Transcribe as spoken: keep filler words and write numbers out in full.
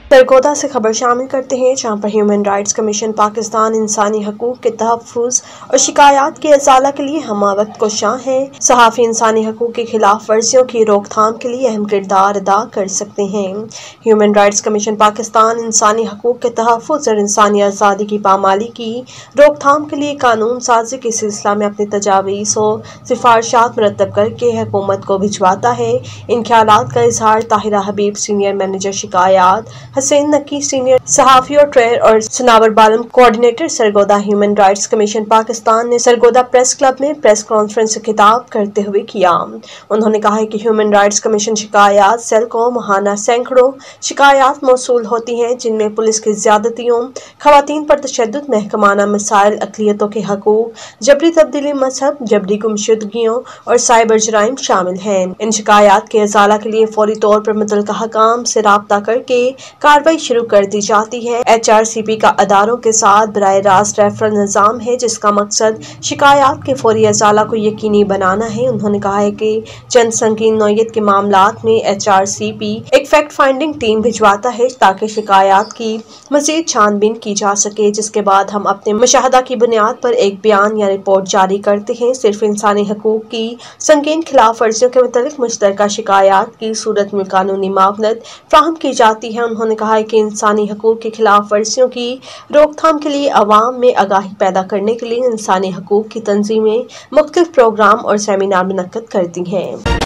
सरगोदा से खबर शामिल करते हैं, जहां पर ह्यूमन राइट्स कमीशन पाकिस्तान इंसानी हकूक के तहफ़्फ़ुज़ और शिकायत के इज़ाला के लिए हमा वक्त कोशां है। सहाफ़ी इंसानी हकूक की खिलाफ वर्जियों की रोकथाम के लिए अहम किरदार अदा कर सकते हैं। ह्यूमन राइट्स कमीशन पाकिस्तान इंसानी हकूक के तहफ़्फ़ुज़ और इंसानी आज़ादी की पामाली की रोकथाम के लिए कानून साजी के सिलसिला में अपनी तजावीज़ और सिफारिशात मुरतब करके हुकूमत को भिजवाता है। इन ख्यालात का इजहार ताहिरा हबीब, सीनियर मैनेजर शिकायत, हसैन नकी, सीनियर सहाफ़ी और ट्रेयर और Sanawar Balam, coordinator Sargodha human rights commission Pakistan ने सरगोदा प्रेस क्लब में प्रेस कॉन्फ्रेंस से खिताब करते हुए किया। उन्होंने कहा है कि ह्यूमन राइट्स कमीशन शिकायत सेल को माहाना सैकड़ों शिकायत मौसूल होती हैं, जिनमें पुलिस की ज्यादतियों, खवातीन पर तशद्दुद, महकमाना मसाइल, अक़लियतों के हकूक, जबरी तब्दीली मजहब, जबरी गुमशुदगियों और साइबर जराइम शामिल हैं। इन शिकायत के इज़ाला के लिए फौरी तौर पर मुतल्लिक़ा हकाम से राब्ता करके कार्रवाई शुरू कर दी जाती है। एच आर सी पी का अदारों के साथ बराह रास्त रेफरल निज़ाम है, जिसका मकसद शिकायत के फौरी इज़ाला को यकीनी बनाना है। उन्होंने कहा है कि चंद संगीन नौयत के मामलात में एच आर सी पी एक फैक्ट फाइंडिंग टीम भिजवाता है ताकि शिकायत की मज़ीद छानबीन की जा सके, जिसके बाद हम अपने मुशाहदा की बुनियाद पर एक बयान या रिपोर्ट जारी करते हैं। सिर्फ इंसानी हकूक की संगीन खिलाफ वर्जियों के मुतालिक मुश्तरका शिकायत की सूरत में कानूनी मामलत फ्राहम की जाती है। उन्होंने कहा है कि इंसानी हकूक की खिलाफ वर्जियों की रोकथाम के लिए अवाम में आगाही पैदा करने के लिए इंसानी हकूक की तंजीमें मुख्तलिफ प्रोग्राम और सेमिनार मुनक्कद करती हैं।